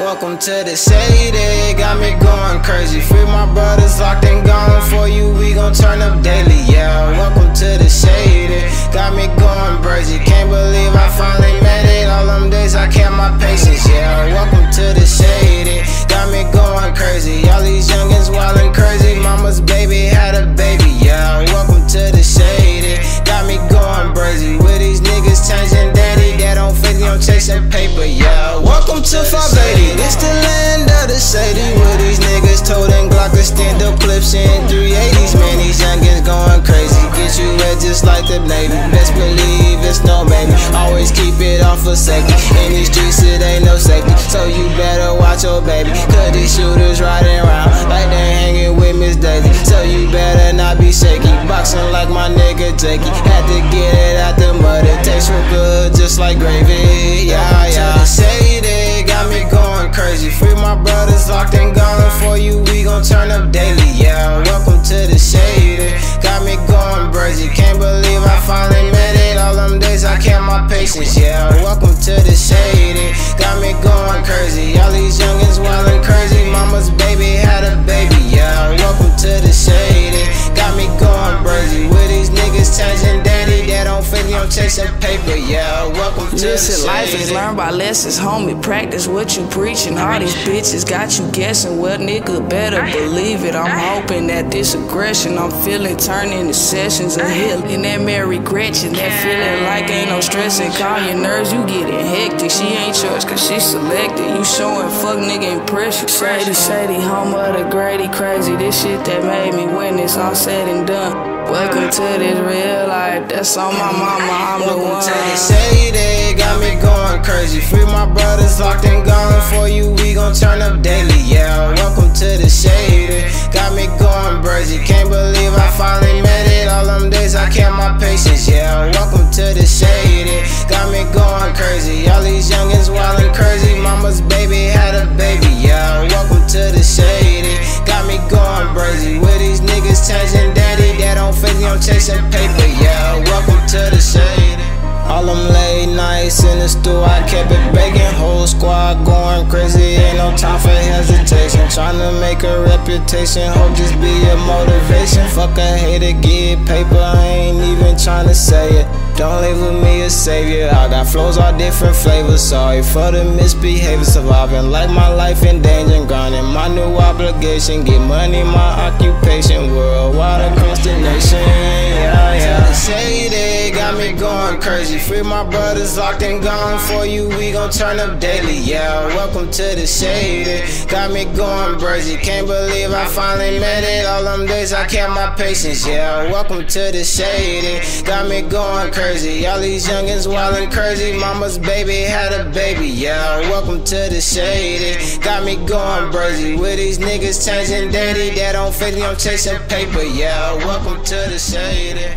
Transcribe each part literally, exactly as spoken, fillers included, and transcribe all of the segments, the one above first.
Welcome to the shady, got me going crazy. Free my brothers locked and gone. For you, we gon' turn up daily, yeah. Welcome to the shady, got me going crazy. Can't believe I finally made it. All them days I kept my patience, yeah. Welcome to the shady, got me going crazy. All these youngins wildin' crazy. Mama's baby had a baby, yeah. Welcome to the shady, got me going crazy. With these niggas changing daddy, that don't fit, they don't chase that paper, yeah. Welcome to five eighty, this the land of the shady. Where these niggas toting Glock to stand up clips in three eighties. Man, these youngins going crazy. Get you wet just like the Navy. Best believe it's no maybe. Always keep it off for safety. In these streets it ain't no safety, so you better watch your baby. Cause these shooters riding around like they hanging with Miss Daisy. So you better not be shaky. Boxing like my nigga Jakey. Had to get it out the mud. It tastes real good just like gravy. Yeah, yeah. Shady, got me going crazy. Free my brothers locked and gone. For you, we gon' turn up daily, yeah. Welcome to the shady, got me going crazy. Can't believe I finally made it. All them days I kept my patience, yeah. Welcome to the shady, got me going crazy. All these youngins wildin' crazy. Mama's baby had a baby, yeah. Welcome to the shady, got me going crazy. With these niggas changing daddy, that don't fit, they don't chase that paper, yeah. Welcome to Listen, the life shady. is learned by lessons, homie. Practice what you preaching. All these bitches got you guessing. Well, nigga, better believe it. I'm hoping that this aggression I'm feeling turn into sessions of healing. That Mary Gretchen, that feeling like ain't no stressing. Calm your nerves, you getting hectic. She ain't yours cause she selected. You showing fuck nigga impression. Shady, shady, home of the Grady, crazy. This shit that made me win this all said and done. Welcome to this real life, that's on my mama, I'm the one. Welcome to the shady, got me going crazy. Free my brothers locked and gone. For you, we gon' turn up daily, yeah. Welcome to the shady, got me going crazy. Can't believe I finally made it. All them days I kept my patience, yeah. Welcome to the shady, got me going crazy. All these youngins wildin' crazy. Mama's baby had a baby, yeah. Welcome to the shady, got me going crazy. With these niggas changing daddy, that don't fit, they don't chase that paper, yeah. Welcome to the shady. All them late nights in the stew, I kept it baking. Whole squad going crazy, ain't no time for hesitation. Tryna make a reputation, hope this be a motivation. Fuck a hater, get paper, I ain't even tryna say it. Don't label me a savior, I got flows all different flavors. Sorry for the misbehavior, surviving like my life in danger and grinding. My new obligation, get money, my occupation. Worldwide across the nation, yeah, yeah. Shady, got me going crazy. Free my brothers locked and gone. For you, we gon' turn up daily, yeah. Welcome to the shady, got me going crazy. Can't believe I finally made it. All them days I kept my patience, yeah. Welcome to the shady, got me going crazy. All these youngins wildin' crazy. Mama's baby had a baby, yeah. Welcome to the shady, got me going crazy. With these niggas changing daddy, that don't fit, they don't chase that paper, yeah. Welcome to the shady.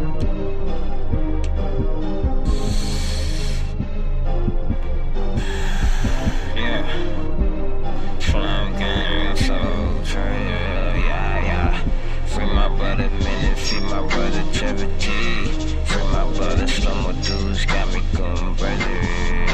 Free my brother Trevor G. Free my brother Slow Mo Dudes, got me going crazy.